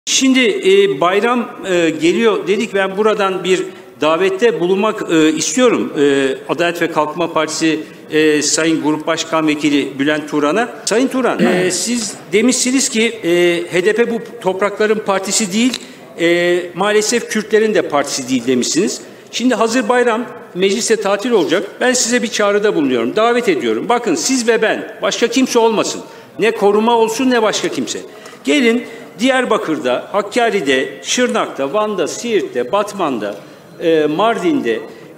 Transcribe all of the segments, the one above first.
Şimdi bayram geliyor dedik, ben buradan bir davette bulunmak istiyorum. Adalet ve Kalkınma Partisi Sayın Grup Başkan Vekili Bülent Turan'a. Sayın Turan, siz demişsiniz ki HDP bu toprakların partisi değil, maalesef Kürtlerin de partisi değil demişsiniz. Şimdi hazır bayram, mecliste tatil olacak. Ben size bir çağrıda bulunuyorum, davet ediyorum. Bakın siz ve ben, başka kimse olmasın. Ne koruma olsun ne başka kimse. Gelin Diyarbakır'da, Hakkari'de, Şırnak'ta, Van'da, Siirt'te, Batman'da, Mardin'de,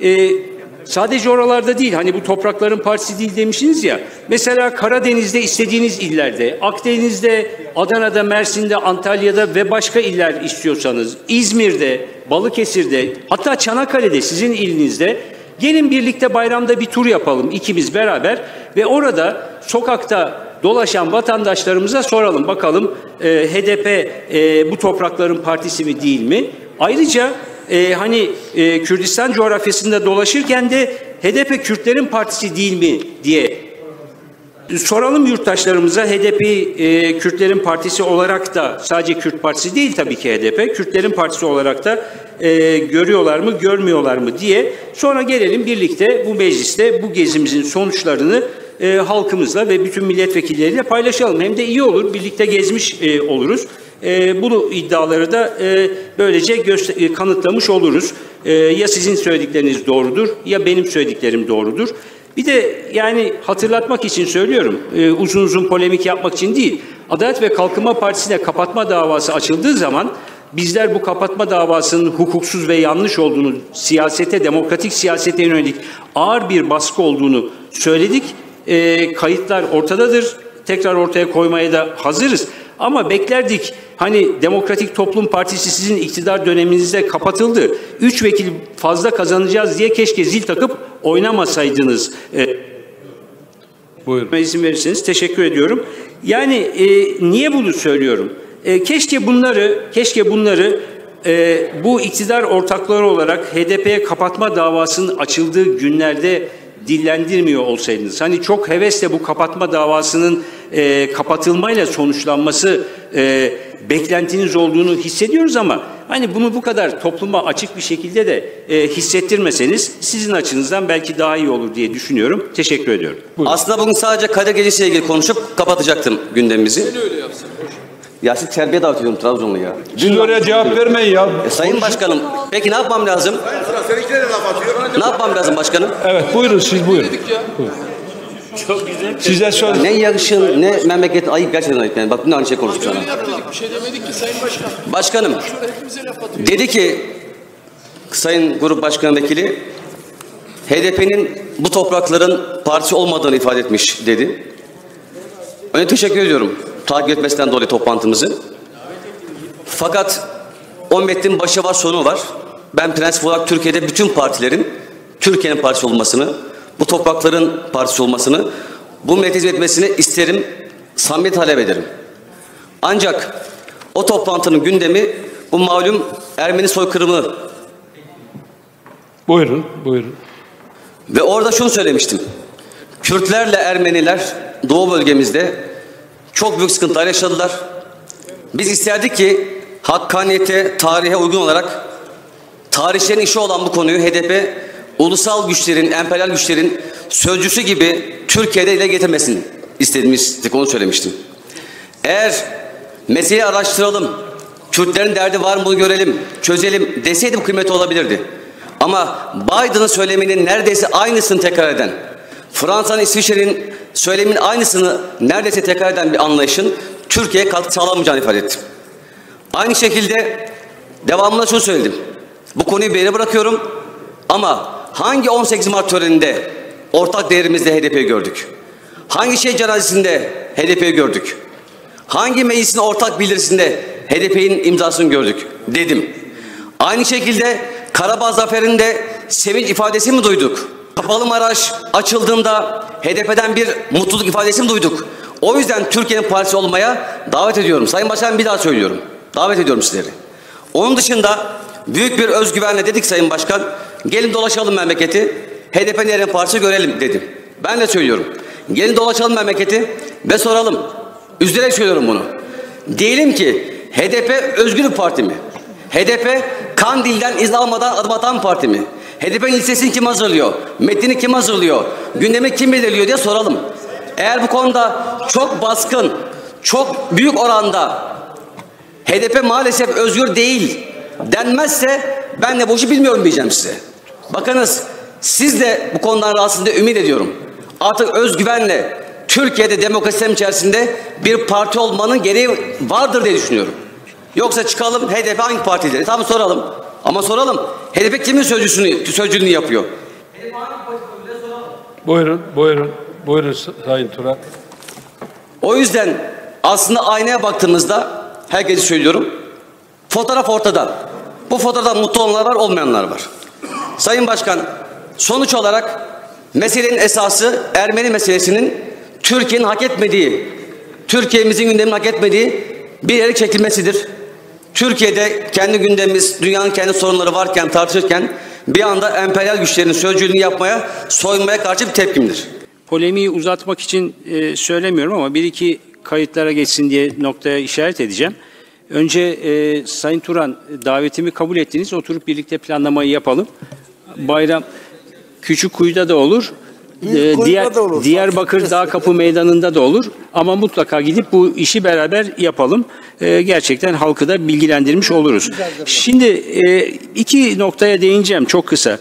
sadece oralarda değil, hani bu toprakların partisi değil demişsiniz ya, mesela Karadeniz'de istediğiniz illerde, Akdeniz'de, Adana'da, Mersin'de, Antalya'da ve başka iller istiyorsanız, İzmir'de, Balıkesir'de, hatta Çanakkale'de, sizin ilinizde, gelin birlikte bayramda bir tur yapalım ikimiz beraber ve orada sokakta dolaşan vatandaşlarımıza soralım bakalım HDP bu toprakların partisi mi değil mi? Ayrıca Kürdistan coğrafyasında dolaşırken de HDP Kürtlerin partisi değil mi diye soralım yurttaşlarımıza. HDP Kürtlerin partisi olarak da, sadece Kürt partisi değil tabii ki HDP, Kürtlerin partisi olarak da görüyorlar mı, görmüyorlar mı diye. Sonra gelelim birlikte bu mecliste bu gezimizin sonuçlarını halkımızla ve bütün milletvekilleriyle paylaşalım. Hem de iyi olur, birlikte gezmiş oluruz. Bu iddiaları da böylece kanıtlamış oluruz. Ya sizin söyledikleriniz doğrudur ya benim söylediklerim doğrudur. Bir de yani hatırlatmak için söylüyorum, uzun uzun polemik yapmak için değil. Adalet ve Kalkınma Partisi'ne kapatma davası açıldığı zaman bizler bu kapatma davasının hukuksuz ve yanlış olduğunu, siyasete, demokratik siyasete yönelik ağır bir baskı olduğunu söyledik. Kayıtlar ortadadır. Tekrar ortaya koymaya da hazırız. Ama beklerdik, hani Demokratik Toplum Partisi sizin iktidar döneminizde kapatıldı. 3 vekil fazla kazanacağız diye keşke zil takıp oynamasaydınız. Buyurun. İzin verirseniz teşekkür ediyorum. Yani niye bunu söylüyorum? Keşke bunları bu iktidar ortakları olarak HDP'ye kapatma davasının açıldığı günlerde dillendirmiyor olsaydınız. Hani çok hevesle bu kapatma davasının kapatılmayla sonuçlanması beklentiniz olduğunu hissediyoruz ama hani bunu bu kadar topluma açık bir şekilde de hissettirmeseniz sizin açınızdan belki daha iyi olur diye düşünüyorum. Teşekkür ediyorum. Buyurun. Aslında bugün sadece Kadir Gecesi'yle ilgili konuşup kapatacaktım gündemimizi. Sen öyle yapsın. Ya siz terbiye davet ediyorum Trabzonlu ya. Siz oraya cevap vermeyin ya. Sayın Başkanım, peki ne yapmam lazım? Ne yapmam lazım başkanım? Evet, buyurun siz buyurun. Buyurun. Çok güzel. Size söyle. Ne yakışın, ne memleket ayıp, gerçekten ayıp. Yani bak, ne aynı şey konuştuk sana. Bir şey demedik ki Sayın Başkan. Başkanım, dedi ki Sayın Grup Başkan Vekili, HDP'nin bu toprakların partisi olmadığını ifade etmiş dedi. Öyle teşekkür ediyorum takip etmesinden dolayı toplantımızı. Fakat o metnin başı var, sonu var. Ben prensip olarak Türkiye'de bütün partilerin Türkiye'nin partisi olmasını, bu toprakların partisi olmasını, bu metnin etmesini isterim, samimi talep ederim. Ancak o toplantının gündemi bu malum Ermeni soykırımı. Buyurun, buyurun. Ve orada şunu söylemiştim. Kürtlerle Ermeniler Doğu bölgemizde çok büyük sıkıntılar yaşadılar. Biz isterdik ki hakkaniyete, tarihe uygun olarak tarihçilerin işi olan bu konuyu HDP ulusal güçlerin, emperyal güçlerin sözcüsü gibi Türkiye'de dile getirmesini istediğimiz, onu söylemiştim. Eğer meseleyi araştıralım, Kürtlerin derdi var mı bunu görelim, çözelim deseydim kıymeti olabilirdi. Ama Biden'ın söyleminin neredeyse aynısını tekrar eden, Fransa'nın, İsviçre'nin söylemin aynısını neredeyse tekrar eden bir anlayışın Türkiye'ye katkı sağlamayacağını ifade ettim. Aynı şekilde devamında şunu söyledim. Bu konuyu bir yere bırakıyorum ama hangi 18 Mart töreninde ortak değerimizde HDP'yi gördük? Hangi şehit cenazesinde HDP'yi gördük? Hangi meclisin ortak bildirisinde HDP'nin imzasını gördük dedim. Aynı şekilde Karabağ Zaferi'nde sevinç ifadesi mi duyduk? Kapalı Maraş açıldığında HDP'den bir mutluluk ifadesi mi duyduk? O yüzden Türkiye'nin partisi olmaya davet ediyorum. Sayın Başkan, bir daha söylüyorum. Davet ediyorum sizleri. Onun dışında büyük bir özgüvenle dedik Sayın Başkan, gelin dolaşalım memleketi, HDP'nin yerine partisi görelim dedim. Ben de söylüyorum. Gelin dolaşalım memleketi ve soralım. Üzülerek söylüyorum bunu. Diyelim ki HDP özgür bir parti mi? HDP Kandil'den izin almadan adım atan parti mi? HDP'nin listesini kim hazırlıyor? Metnini kim hazırlıyor? Gündemi kim belirliyor diye soralım. Eğer bu konuda çok baskın, çok büyük oranda HDP maalesef özgür değil denmezse ben de bu işi bilmiyorum diyeceğim size. Bakınız, siz de bu konudan rahatsız diye ümit ediyorum. Artık özgüvenle Türkiye'de demokrasi sistemi içerisinde bir parti olmanın gereği vardır diye düşünüyorum. Yoksa çıkalım HDP hangi partidir? Tabii soralım. Ama soralım. HDP kimin sözcülüğünü yapıyor? HDP hangi parti bile soralım. Buyurun Sayın Turan. O yüzden aslında aynaya baktığımızda herkese söylüyorum. Fotoğraf ortada. Bu fotoğrafta mutlu olanlar var, olmayanlar var. Sayın Başkan, sonuç olarak meselenin esası Ermeni meselesinin Türkiye'nin hak etmediği, Türkiye'mizin gündeminin hak etmediği bir yere çekilmesidir. Türkiye'de kendi gündemimiz, dünyanın kendi sorunları varken, tartışırken bir anda emperyal güçlerin sözcülüğünü yapmaya, soyunmaya karşı bir tepkimdir. Polemiği uzatmak için söylemiyorum ama bir iki kayıtlara geçsin diye noktaya işaret edeceğim. Önce Sayın Turan, davetimi kabul ettiniz. Oturup birlikte planlamayı yapalım. Bayram Küçükkuyu'da da olur. Diyarbakır Dağkapı Meydanı'nda da olur. Ama mutlaka gidip bu işi beraber yapalım. Gerçekten halkı da bilgilendirmiş oluruz. Şimdi iki noktaya değineceğim çok kısa.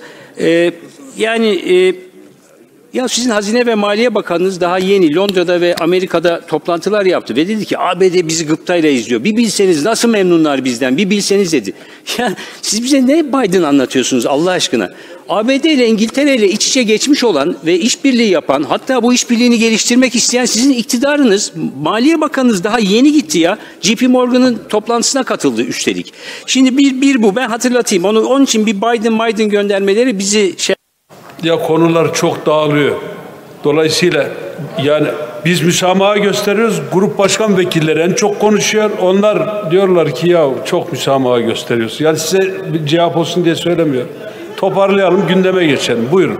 Ya sizin Hazine ve Maliye Bakanınız daha yeni Londra'da ve Amerika'da toplantılar yaptı ve dedi ki ABD bizi gıptayla izliyor. Bir bilseniz nasıl memnunlar bizden, bir bilseniz dedi. Ya siz bize ne Biden anlatıyorsunuz Allah aşkına? ABD ile İngiltere ile iç içe geçmiş olan ve işbirliği yapan, hatta bu işbirliğini geliştirmek isteyen sizin iktidarınız, Maliye Bakanınız daha yeni gitti ya. JP Morgan'ın toplantısına katıldı üstelik. Şimdi bir bu, ben hatırlatayım. Onun için bir Biden göndermeleri bizi Ya konular çok dağılıyor. Dolayısıyla yani biz müsamaha gösteriyoruz. Grup başkan vekilleri en çok konuşuyor. Onlar diyorlar ki ya çok müsamaha gösteriyoruz. Yani size bir cevap olsun diye söylemiyorum. Toparlayalım, gündeme geçelim. Buyurun.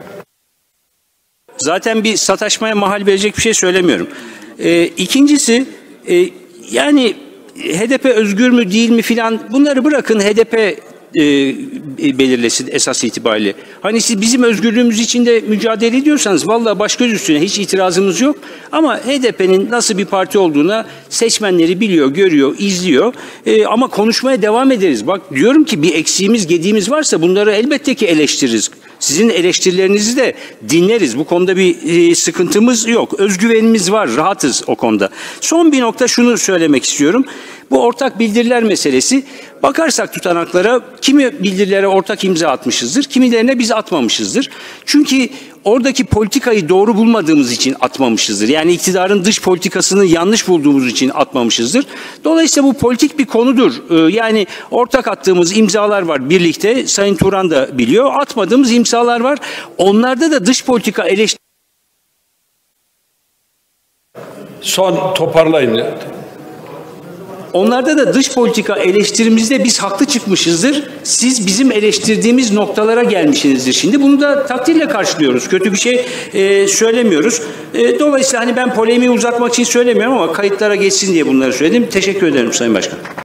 Zaten bir sataşmaya mahal verecek bir şey söylemiyorum. İkincisi yani HDP özgür mü değil mi filan bunları bırakın, HDP belirlesin esas itibariyle. Hani siz bizim özgürlüğümüz için de mücadele ediyorsanız vallahi baş göz üstüne hiç itirazımız yok. Ama HDP'nin nasıl bir parti olduğuna seçmenleri biliyor, görüyor, izliyor. Ama konuşmaya devam ederiz. Bak diyorum ki bir eksiğimiz, gediğimiz varsa bunları elbette ki eleştiririz. Sizin eleştirilerinizi de dinleriz. Bu konuda bir sıkıntımız yok. Özgüvenimiz var, rahatız o konuda. Son bir nokta şunu söylemek istiyorum. Bu ortak bildiriler meselesi. Bakarsak tutanaklara kimi bildirilere ortak imza atmışızdır, kimilerine biz atmamışızdır. Çünkü oradaki politikayı doğru bulmadığımız için atmamışızdır. Yani iktidarın dış politikasını yanlış bulduğumuz için atmamışızdır. Dolayısıyla bu politik bir konudur. Yani ortak attığımız imzalar var birlikte. Sayın Turan da biliyor. Atmadığımız imzalar var. Onlarda da dış politika Son toparlayın. Onlarda da dış politika eleştirimizde biz haklı çıkmışızdır. Siz bizim eleştirdiğimiz noktalara gelmişsinizdir. Şimdi bunu da takdirle karşılıyoruz. Kötü bir şey söylemiyoruz. Dolayısıyla hani ben polemiği uzatmak için söylemiyorum ama kayıtlara geçsin diye bunları söyledim. Teşekkür ederim Sayın Başkan.